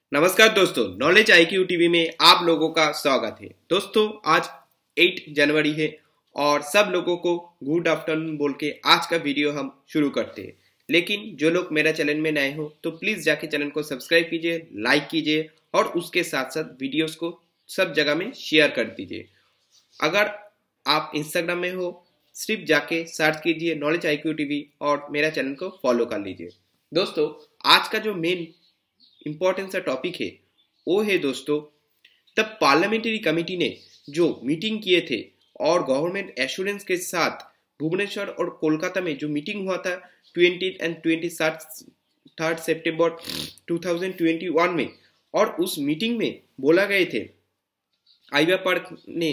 नमस्कार दोस्तों, knowledge IQ TV में आप लोगों का स्वागत है। दोस्तों आज 8 जनवरी है और सब लोगों को गुड आफ्टरनून बोल के आज का वीडियो हम शुरू करते हैं। लेकिन जो लोग मेरा चैनल में नए हो तो प्लीज जाके चैनल को सब्सक्राइब कीजिए, लाइक कीजिए और उसके साथ साथ वीडियोस को सब जगह में शेयर कर दीजिए। अगर आप इंस्टाग्राम में हो सिर्फ जाके सर्च कीजिए नॉलेज आईक्यू टीवी और मेरा चैनल को फॉलो कर लीजिए। दोस्तों आज का जो मेन इंपॉर्टेंट सा टॉपिक है वो है दोस्तों तब पार्लियामेंट्री कमेटी ने जो मीटिंग किए थे और गवर्नमेंट एश्योरेंस के साथ भुवनेश्वर और कोलकाता में जो मीटिंग हुआ था 20 एंड 23 सितंबर 2021 में, और उस मीटिंग में बोला गए थे आइबा पार्क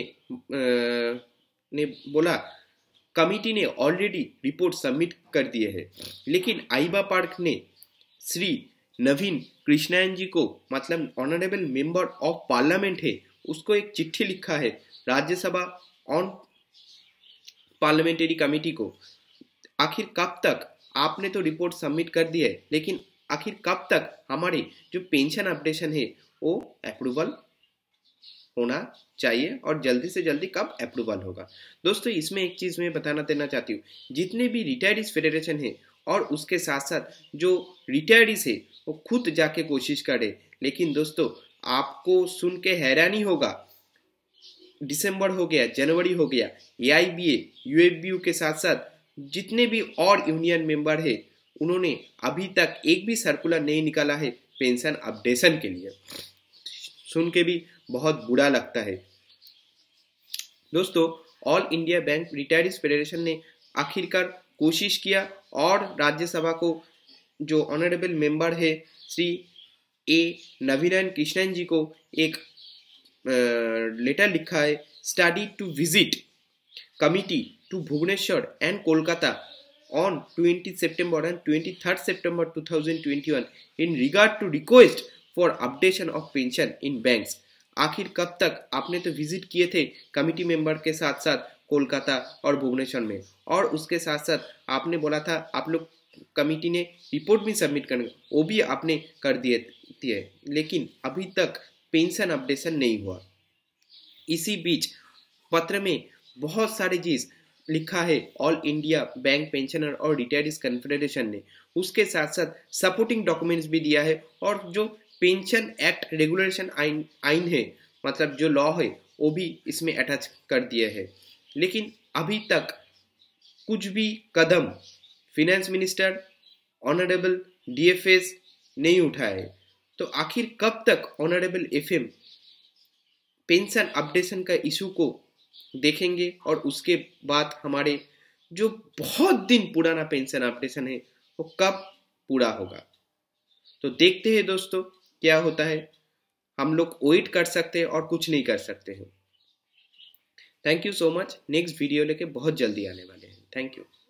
ने बोला कमिटी ने ऑलरेडी रिपोर्ट सबमिट कर दिए है, लेकिन आइबा पार्क ने श्री नवीन कृष्णन जी को मतलब ऑनरेबल मेंबर ऑफ पार्लियामेंट है उसको एक चिट्ठी लिखा है राज्यसभा ऑन पार्लियामेंट्री कमेटी को। आखिर कब तक आपने तो रिपोर्ट सबमिट कर दी है, लेकिन आखिर कब तक हमारे जो पेंशन अपडेशन है वो अप्रूवल होना चाहिए और जल्दी से जल्दी कब अप्रूवल होगा। दोस्तों इसमें एक चीज मैं बताना देना चाहती हूँ, जितने भी रिटायर्डीज फेडरेशन है और उसके साथ साथ जो रिटायर्डीज है वो खुद जाके कोशिश करे, लेकिन दोस्तों आपको सुन के हैरानी होगा, दिसंबर हो गया, जनवरी हो गया, एआईबीए यूएफबीयू के साथ साथ जितने भी और यूनियन मेंबर है उन्होंने अभी तक एक भी सर्कुलर नहीं निकाला है पेंशन अपडेशन के लिए। सुन के भी बहुत बुरा लगता है। दोस्तों all India bank retirees federation ने आखिरकार कोशिश किया और राज्यसभा को जो ऑनरेबल मेंबर है श्री ए नवीन कृष्णन जी को एक लेटर लिखा है, study to visit committee to Bhubaneswar and Kolkata on 20 September and 23 September 2021 in regard to request for updation of pension in banks. आखिर कब तक आपने तो विजिट किए थे कमिटी मेंबर के साथ साथ कोलकाता और भुवनेश्वर में, और उसके साथ साथ आपने बोला था आप लोग कमिटी ने रिपोर्ट भी सबमिट करना, वो भी आपने कर दिए, लेकिन अभी तक पेंशन अपडेशन नहीं हुआ। इसी बीच पत्र में बहुत सारी चीज लिखा है ऑल इंडिया बैंक पेंशनर और रिटायर्डीज कन्फेडरेशन ने, उसके साथ साथ सपोर्टिंग डॉक्यूमेंट्स भी दिया है और जो पेंशन एक्ट रेगुलेशन आइन है मतलब जो लॉ है वो भी इसमें अटैच कर दिया है, लेकिन अभी तक कुछ भी कदम फिनेंस मिनिस्टर ऑनरेबल डीएफएस नहीं उठाए। तो आखिर कब तक ऑनरेबल एफएम पेंशन अपडेशन का इशू को देखेंगे और उसके बाद हमारे जो बहुत दिन पुराना पेंशन अपडेशन है वो कब पूरा होगा। तो देखते हैं दोस्तों क्या होता है। हम लोग वेट कर सकते हैं और कुछ नहीं कर सकते हैं। Thank you so much. Next video लेके बहुत जल्दी आने वाले हैं। Thank you.